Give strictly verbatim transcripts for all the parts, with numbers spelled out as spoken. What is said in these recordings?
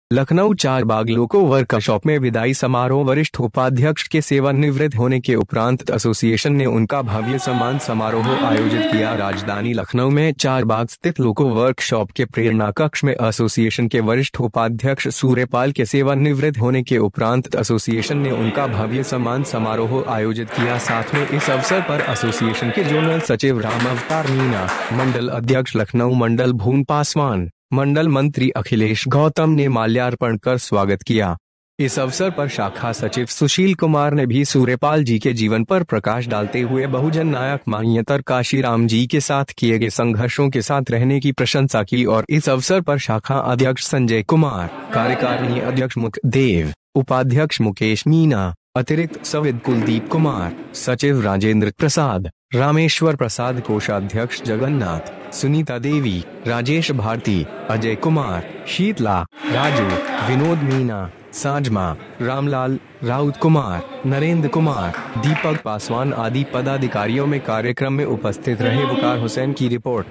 लखनऊ चार बाग लोको वर्कशॉप में विदाई समारोह। वरिष्ठ उपाध्यक्ष के सेवानिवृत्त होने के उपरांत एसोसिएशन ने उनका भव्य सम्मान समारोह आयोजित किया। राजधानी लखनऊ में चार बाग स्थित लोको वर्कशॉप के प्रेरणा कक्ष में एसोसिएशन के वरिष्ठ उपाध्यक्ष सूर्यपाल के सेवानिवृत्त होने के उपरांत एसोसिएशन ने उनका भव्य सम्मान समारोह आयोजित किया। साथ में इस अवसर पर एसोसिएशन के जनरल सचिव राम अवतार मीणा, मंडल अध्यक्ष लखनऊ मंडल भून पासवान, मंडल मंत्री अखिलेश गौतम ने माल्यार्पण कर स्वागत किया। इस अवसर पर शाखा सचिव सुशील कुमार ने भी सूर्यपाल जी के जीवन पर प्रकाश डालते हुए बहुजन नायक मान्यतर काशीराम जी के साथ किए गए संघर्षों के साथ रहने की प्रशंसा की। और इस अवसर पर शाखा अध्यक्ष संजय कुमार, कार्यकारिणी अध्यक्ष मुखदेव, उपाध्यक्ष मुकेश मीणा, अतिरिक्त सविद कुलदीप कुमार, सचिव राजेंद्र प्रसाद, रामेश्वर प्रसाद, कोषाध्यक्ष जगन्नाथ, सुनीता देवी, राजेश भारती, अजय कुमार, शीतला, राजू, विनोद मीणा, साजमा, रामलाल, राउत कुमार, नरेंद्र कुमार, दीपक पासवान आदि पदाधिकारियों में कार्यक्रम में उपस्थित रहे। वकार हुसैन की रिपोर्ट।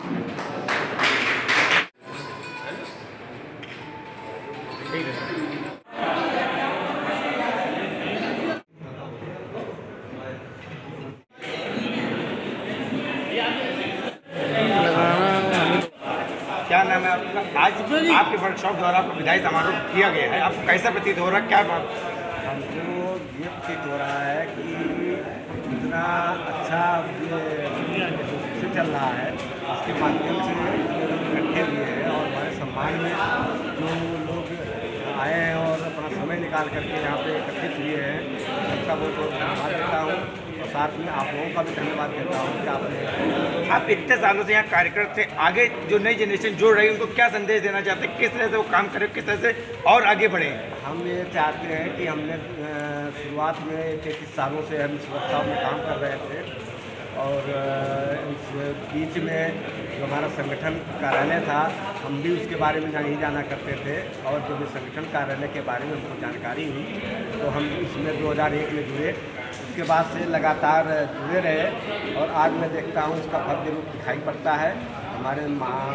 क्या नाम है आपका? आज आपके वर्कशॉप द्वारा आपको विदाई समारोह किया गया है, आपको कैसा प्रतीत हो रहा है? क्या बात? हमको ये प्रतीत हो रहा है कि इतना अच्छा ये से चल रहा है, इसके माध्यम से इकट्ठे हुए हैं और हमारे सम्मान में जो लोग आए हैं और अपना समय निकाल करके यहाँ पे एकत्रित हुए हैं, सबका बहुत बहुत धन्यवाद देता हूँ। और साथ में आप लोगों का भी धन्यवाद देता हूँ कि आपने आप इतने सालों से यहाँ कार्यक्रम से आगे जो नई जनरेशन जुड़ रही है उनको क्या संदेश देना चाहते हैं? किस तरह से वो काम करें, किस तरह से और आगे बढ़े? हम ये चाहते हैं कि हमने शुरुआत में तैंतीस सालों से हम सुरक्षा में काम कर रहे थे और इस बीच में जो हमारा संगठन कार्यालय था हम भी उसके बारे में नहीं जाना करते थे और जब इस संगठन कार्यालय के बारे में हमको जानकारी हुई तो हम इसमें दो हज़ार एक में जुड़े। उसके बाद से लगातार जुड़े रहे और आज मैं देखता हूँ उसका भव्य रूप दिखाई पड़ता है। हमारे महा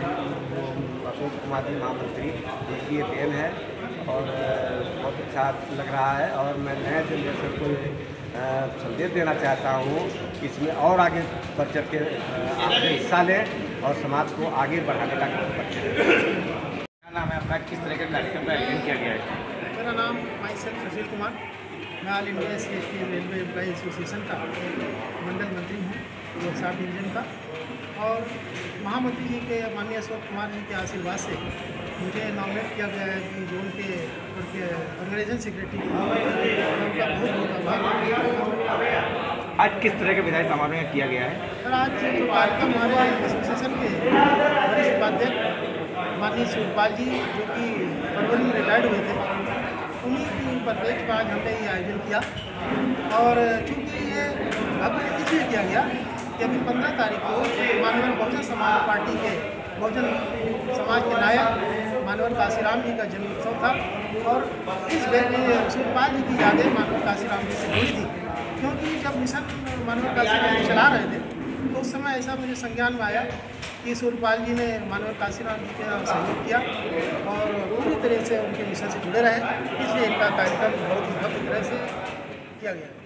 अशोक कुमार जी महामंत्री देखिए देन है और बहुत अच्छा लग रहा है। और मैं नए जनरेशन को संदेश देना चाहता हूँ कि इसमें और आगे बढ़ चढ़ के आपने हिस्सा लें और समाज को आगे बढ़ाने का काम करते हैं। क्या नाम है आपका? किस तरह का कार्यक्रम का आयोजन किया गया है? मेरा नाम माई सेल्फ सुशील कुमार, मैं all India S C S T railway employee association का मंडल मंत्री हूँ, वर्कशॉप डिवीजन का। और महामंत्री जी के माननीय अशोक कुमार जी के आशीर्वाद से मुझे नॉमिनेट किया गया है कि जोन के उनके ऑर्गेनाइजेशन सेक्रेटरी उनका बहुत बहुत आभार। आज किस तरह के विदाई समारोह किया गया है? सर आज जो कार्यक्रम हमारे एसोसिएशन के वरिष्ठ उपाध्यक्ष माननीय सूर्यपाल जी जो कि फरवरी में रिटायर्ड हुए थे, उन्हीं की परिप्रेक्ष्य में आज हमने ये आयोजन किया। और चूँकि ये अब इसलिए किया गया कि अभी पंद्रह तारीख को मानवर बहुजन समाज पार्टी के बहुजन समाज के नायक मानवर काशीराम जी का जन्मोत्सव था और इस सूर्यपाल जी की यादें मानवर काशीराम जी से जुड़ी थी, क्योंकि जब मिशन मानवर काशीराम जी चला रहे थे तो उस समय ऐसा मुझे संज्ञान में आया कि सूर्यपाल जी ने मानवर काशीराम जी का सहयोग किया और पूरी तरह से उनके मिशन से जुड़े रहे, इसलिए इनका कार्यक्रम बहुत ही भव्य तरह से किया गया।